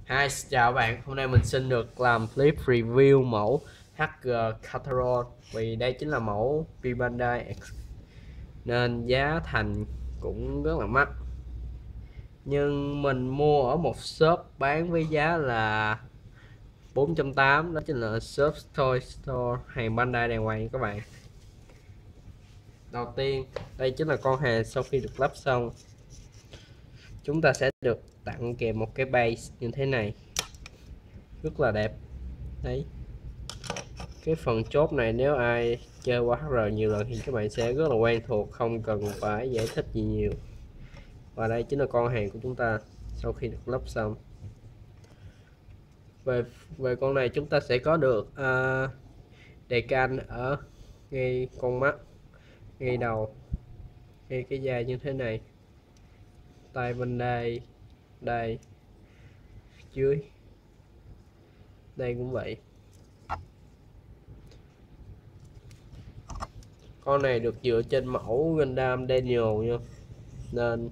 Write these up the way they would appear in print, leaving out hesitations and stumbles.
Hi, chào bạn. Hôm nay mình xin được làm clip review mẫu HG Cateron vì đây chính là mẫu Bandai nên giá thành cũng rất là mắc. Nhưng mình mua ở một shop bán với giá là 480, đó chính là shop Toy Store hàng Bandai đàng hoàng các bạn. Đầu tiên, đây chính là con hàng sau khi được lắp xong. Chúng ta sẽ được tặng kèm một cái base như thế này. Rất là đẹp. Đấy. Cái phần chốt này nếu ai chơi qua HR nhiều lần thì các bạn sẽ rất là quen thuộc, không cần phải giải thích gì nhiều. Và đây chính là con hàng của chúng ta sau khi được lắp xong. Về con này chúng ta sẽ có được đề can ở ngay con mắt, ngay đầu, ngay cái da như thế này, tay bên đây, đây, dưới, đây cũng vậy. Con này được dựa trên mẫu Gundam Daniel nha, nên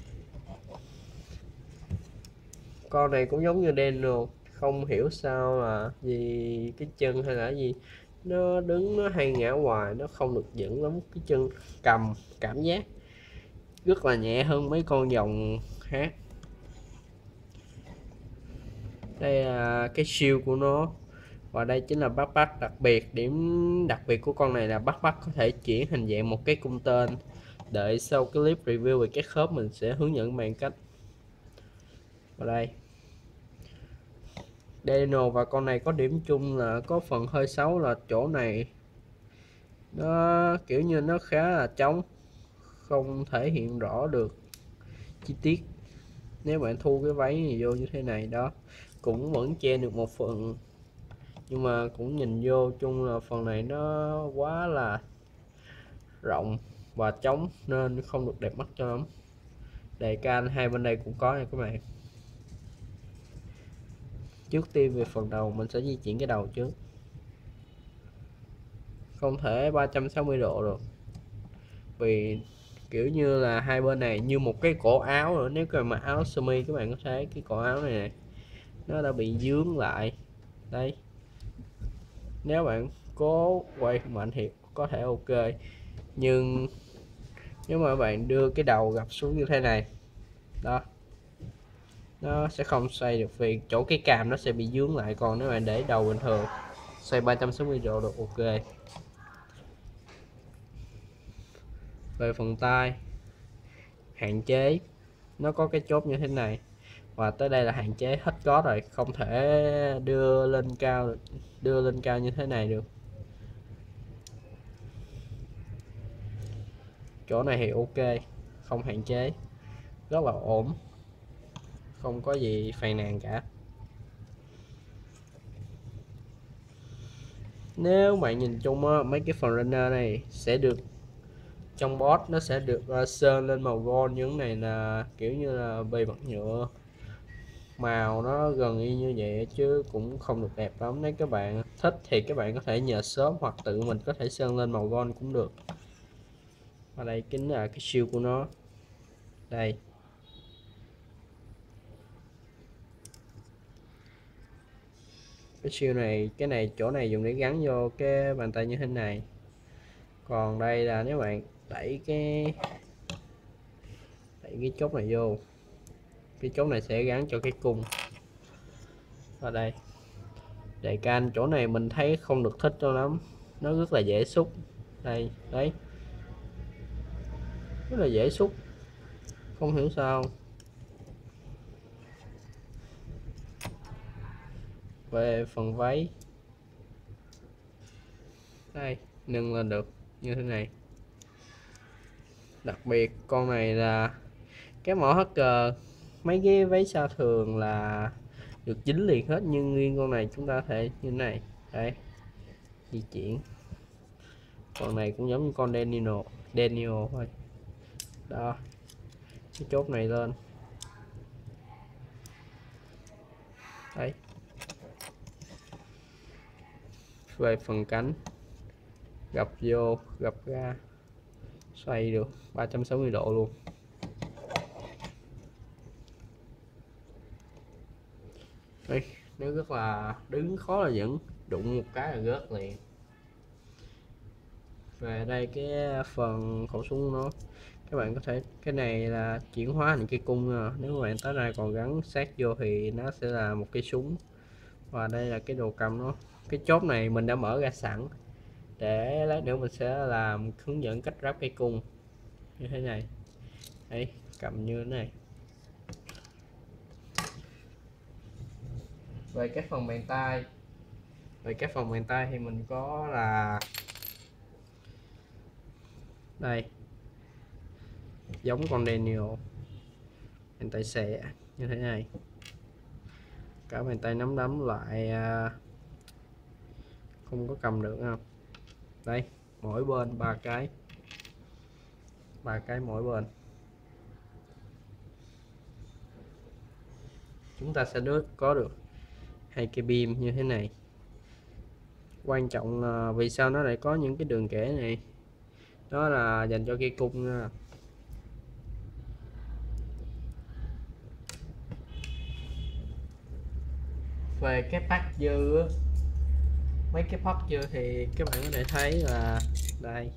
con này cũng giống như Daniel, không hiểu sao là vì cái chân hay là gì nó đứng nó hay ngã hoài, nó không được vững lắm. Cái chân cầm cảm giác rất là nhẹ hơn mấy con dòng khác. Đây là cái siêu của nó, và đây chính là backpack đặc biệt. Điểm đặc biệt của con này là backpack có thể chuyển hình dạng một cái cung tên. Đợi sau cái clip review về cái khớp mình sẽ hướng dẫn bạn cách. Và đây Daniel và con này có điểm chung là có phần hơi xấu là chỗ này nó kiểu như nó khá là trống, không thể hiện rõ được chi tiết. Nếu bạn thu cái váy này vô như thế này đó, cũng vẫn che được một phần, nhưng mà cũng nhìn vô chung là phần này nó quá là rộng và trống nên không được đẹp mắt cho lắm. Đề can hai bên đây cũng có nha các bạn. Trước tiên về phần đầu, mình sẽ di chuyển cái đầu trước, không thể 360 độ được vì kiểu như là hai bên này như một cái cổ áo nữa. Nếu các bạn mặc áo sơ mi các bạn có thấy cái cổ áo này nè, nó đã bị dướng lại đây. Nếu bạn cố quay mạnh thì có thể ok, nhưng nếu mà bạn đưa cái đầu gập xuống như thế này đó, nó sẽ không xoay được vì chỗ cái càm nó sẽ bị dướng lại. Còn nếu bạn để đầu bình thường xoay 360 độ được ok. Về phần tay, hạn chế nó có cái chốt như thế này, và tới đây là hạn chế hết có rồi, không thể đưa lên cao được, đưa lên cao như thế này được. Chỗ này thì ok, không hạn chế, rất là ổn, không có gì phàn nàn cả. Nếu bạn nhìn chung á, mấy cái phần runner này sẽ được trong boss nó sẽ được sơn lên màu gold. Những này là kiểu như là bề mặt nhựa, màu nó gần y như vậy chứ cũng không được đẹp lắm. Nếu các bạn thích thì các bạn có thể nhờ shop hoặc tự mình có thể sơn lên màu gold cũng được. Và đây chính là cái siêu của nó. Đây, cái siêu này, cái này chỗ này dùng để gắn vô cái bàn tay như thế này. Còn đây là nếu bạn đẩy cái chốt này vô, cái chốt này sẽ gắn cho cái cung. Và đây đề can chỗ này mình thấy không được thích cho lắm, nó rất là dễ xúc. Đây đấy, rất là dễ xúc, không hiểu sao. Về phần váy, đây nâng lên được như thế này. Đặc biệt con này là cái mẫu hacker, mấy cái váy sao thường là được dính liền hết, nhưng nguyên con này chúng ta thể như thế này. Đây, di chuyển. Con này cũng giống như con Daniel thôi đó, cái chốt này lên đấy. Về phần cánh, gập vô gập ra, xoay được 360 độ luôn. Đây, nó rất là đứng khó là vững, đụng một cái là rớt liền. Về đây cái phần khẩu súng nó, các bạn có thể, cái này là chuyển hóa thành cây cung nha. Nếu các bạn tới đây còn gắn sát vô thì nó sẽ là một cây súng. Và đây là cái đồ cầm nó. Cái chốt này mình đã mở ra sẵn để lát nữa mình sẽ làm hướng dẫn cách ráp cây cung như thế này. Đây, cầm như thế này. Về cái phần bàn tay, thì mình có là đây, giống con Daniel, bàn tay xẻ như thế này, cả bàn tay nắm đấm lại không có cầm được không. Đây, mỗi bên ba cái mỗi bên. Chúng ta sẽ có được hai cây beam như thế này. Quan trọng là vì sao nó lại có những cái đường kẻ này, đó là dành cho cây cung nha. Về cái phát dư á, mấy cái phát dư thì các bạn có thể thấy là đây,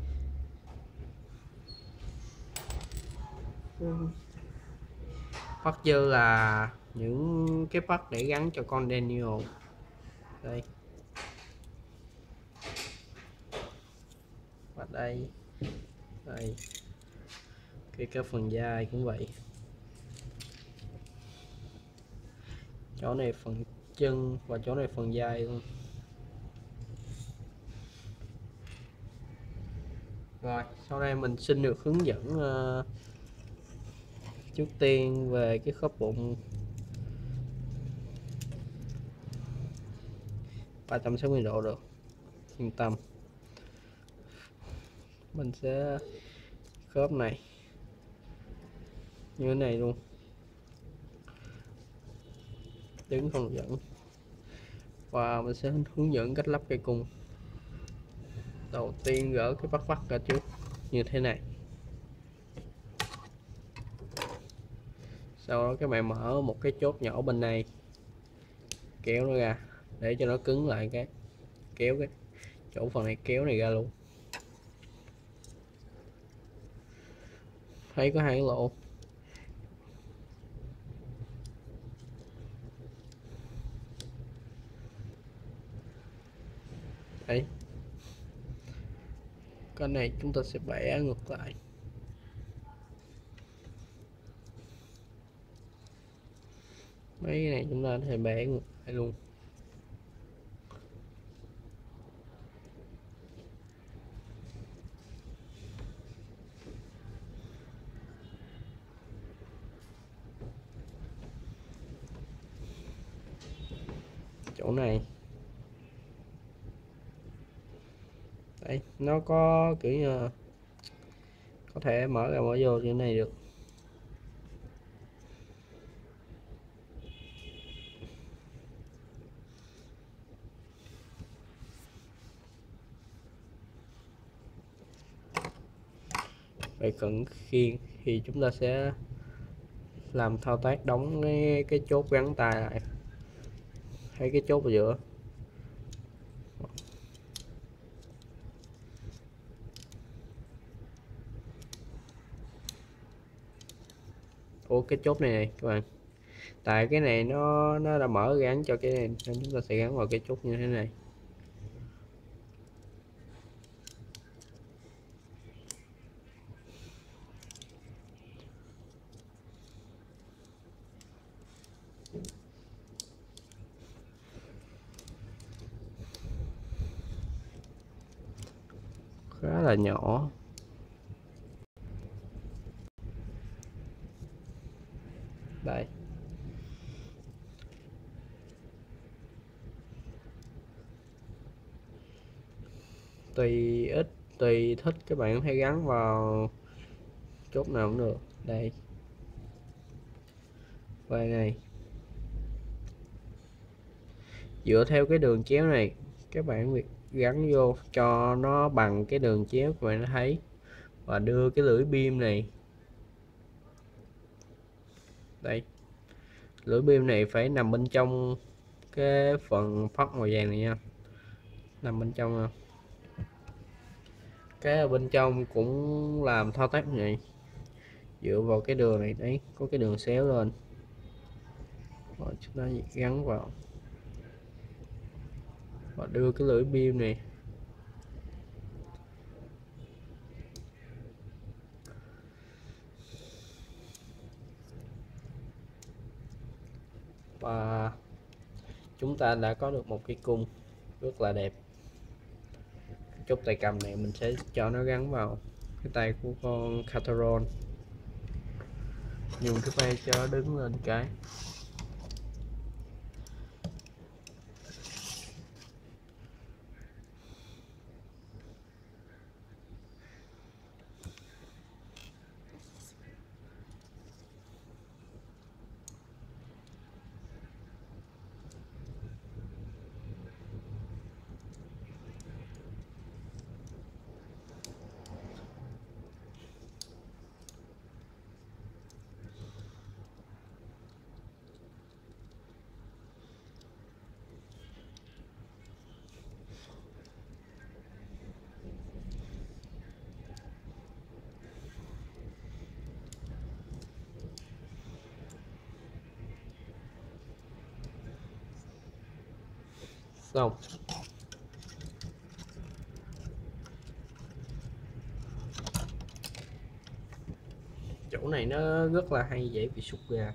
phát dư là những cái phát để gắn cho con Daniel. Đây, và đây, cái phần vai cũng vậy, chỗ này phần chân và chỗ này phần vai luôn. Rồi sau đây mình xin được hướng dẫn trước tiên về cái khớp bụng 360 độ được, yên tâm. Mình sẽ khớp này như thế này luôn, đứng không dẫn, và mình sẽ hướng dẫn cách lắp cây cung. Đầu tiên gỡ cái bắt vắt ra trước như thế này, sau đó các bạn mở một cái chốt nhỏ bên này, kéo nó ra để cho nó cứng lại, cái kéo cái chỗ phần này kéo này ra luôn. Thấy có hai lỗ, đấy, cái này chúng ta sẽ bẻ ngược lại. Mấy cái này chúng ta có thể bẻ ngược lại luôn. Chỗ này đấy, nó có kiểu như có thể mở ra mở vô như này được. Vậy cần khiên thì chúng ta sẽ làm thao tác đóng cái chốt gắn tay lại, hay cái chốt ở giữa. Ủa, cái chốt này các bạn, tại cái này nó đã mở gắn cho cái này nên chúng ta sẽ gắn vào cái chốt như thế này. Khá là nhỏ. Đây, tùy ít tùy thích các bạn hay gắn vào chốt nào cũng được. Đây, vai này dựa theo cái đường chéo này, các bạn việc gắn vô cho nó bằng cái đường chéo các bạn thấy, và đưa cái lưỡi beam này đây, Lưỡi beam này phải nằm bên trong cái phần phất màu vàng này nha, nằm bên trong nha. Cái ở bên trong cũng làm thao tác này, dựa vào cái đường này đấy, có cái đường xéo lên rồi chúng ta gắn vào và đưa cái lưỡi beam này và chúng ta đã có được một cái cung rất là đẹp. Chốt tay cầm này mình sẽ cho nó gắn vào cái tay của con Catron, dùng cái tay cho nó đứng lên cái. Xong. Chỗ này nó rất là hay, dễ bị sụt ra.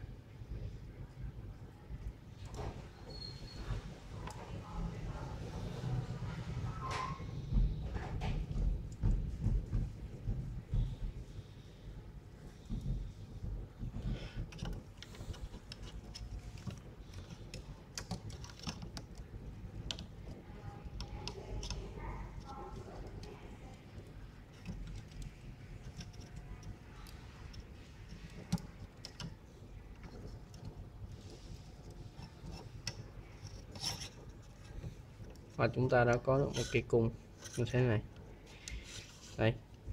Và chúng ta đã có được một cây cung như thế này. Đây.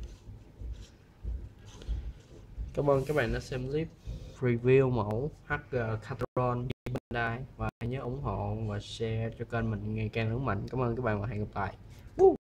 Cảm ơn các bạn đã xem clip review mẫu HG Catron Bandai, và nhớ ủng hộ và share cho kênh mình ngày càng lớn mạnh. Cảm ơn các bạn và hẹn gặp lại.